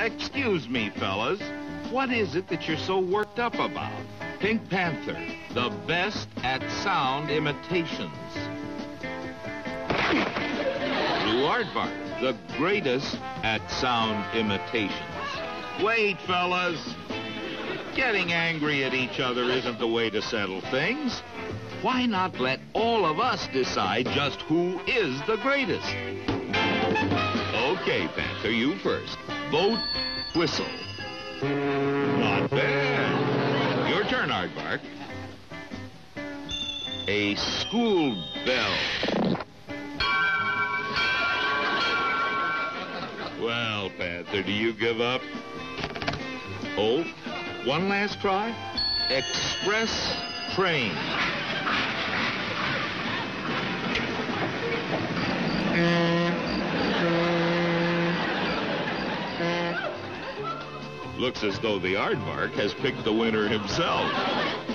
Excuse me, fellas. What is it that you're so worked up about? Pink Panther, the best at sound imitations. Blue Aardvark, the greatest at sound imitations. Wait, fellas. Getting angry at each other isn't the way to settle things. Why not let all of us decide just who is the greatest? Okay, Panther, you first. Vote, whistle. Not bad. Your turn, Aardvark. A school bell. Well, Panther, do you give up? Oh, one last try? Express train. Looks as though the Aardvark has picked the winner himself.